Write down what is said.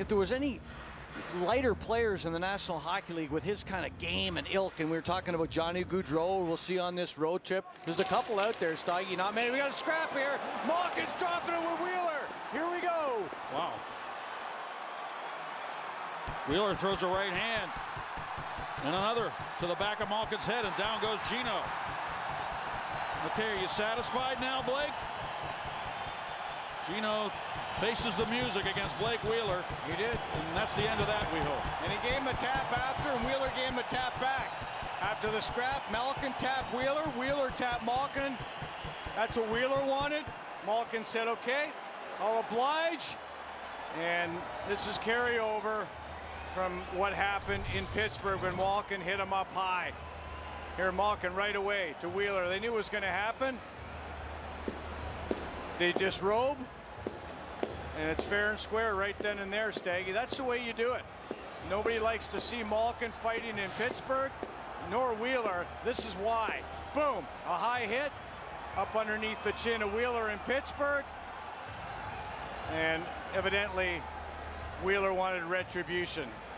if there was any lighter players in the National Hockey League with his kind of game and ilk, and we were talking about Johnny Gaudreau, we'll see on this road trip. There's a couple out there, Stoggy, not many. We got a scrap here. Malkin's dropping it with Wheeler. Here we go. Wow. Wheeler throws a right hand. And another to the back of Malkin's head, and down goes Gino. Okay, are you satisfied now, Blake? Gino faces the music against Blake Wheeler. He did. And that's the end of that, we hope. And he gave him a tap after, and Wheeler gave him a tap back. After the scrap, Malkin tapped Wheeler. Wheeler tapped Malkin. That's what Wheeler wanted. Malkin said, okay, I'll oblige. And this is carryover from what happened in Pittsburgh when Malkin hit him up high. Here, Malkin right away to Wheeler. They knew it was going to happen. They disrobe. And it's fair and square right then and there, Staggy. That's the way you do it. Nobody likes to see Malkin fighting in Pittsburgh, nor Wheeler. This is why. Boom, a high hit up underneath the chin of Wheeler in Pittsburgh. And evidently, Wheeler wanted retribution.